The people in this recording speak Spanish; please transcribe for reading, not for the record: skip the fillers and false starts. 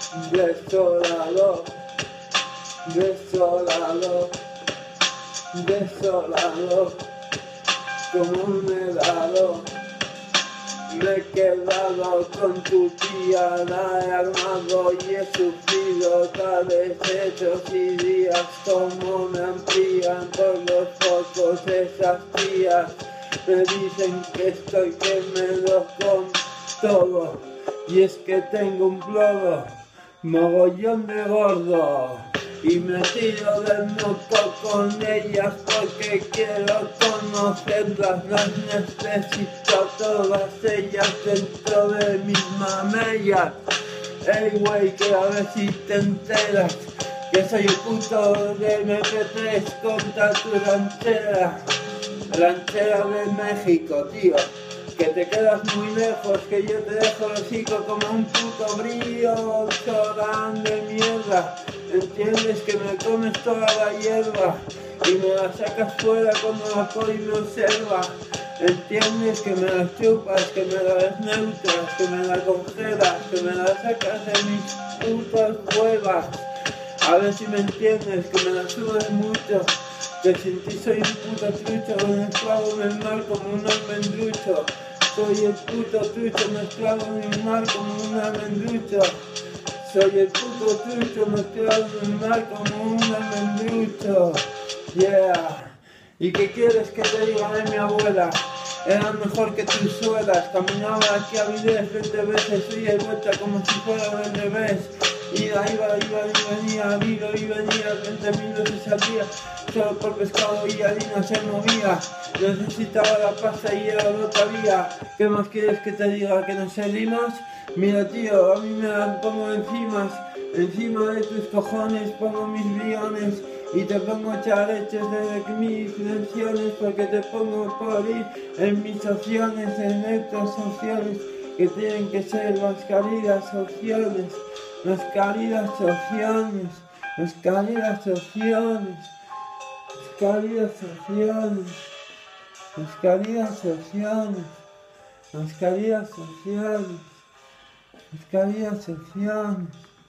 desolado, desolado, desolado, como un helado. Me he quedado con tu tía, la he armado y he sufrido tales hechos y días como me amplían por los focos esas tías. Me dicen que estoy que me lo con todo y es que tengo un plomo mogollón de gordo. Y me tiro del moco con ellas porque quiero conocerlas, las necesito todas ellas dentro de mis mamellas. Ey wey, que a ver si te enteras que soy el puto de MP3 contra tu ranchera de México, tío. Que te quedas muy lejos, que yo te dejo el hocico como un puto brillo, chorán de mierda. Entiendes que me comes toda la hierba y me la sacas fuera cuando la poli me observa. Entiendes que me la chupas, que me la desneutras, que me la congelas, que me la sacas de mis putas huevas. A ver si me entiendes, que me la subes mucho, que sin ti soy un puto trucho, un esclavo del mar como un almendrucho. Soy el puto trucho mezclado en un mar como un almendrucho. Soy el puto trucho mezclado en un mar como un almendrucho. Yeah. ¿Y qué quieres que te diga de mi abuela? Era mejor que tus suelas. Caminaba aquí a Vilés 20 veces y de vuelta como si fuera del revés. Iba y venía, iba y venía 20.000 veces al día. Solo por pescado y harina se movía. Necesitaba la pasta y era lo que había. ¿Qué más quieres que te diga? ¿Que nos salimos? Mira tío, a mí me la pongo encima de tus cojones pongo mis guiones y te pongo chareches desde mis tensiones porque te pongo por ir en mis opciones, en estas opciones que tienen que ser las cálidas opciones, las cálidas opciones, las cálidas opciones, las cálidas opciones, las cálidas opciones, las cálidas opciones, las cálidas opciones.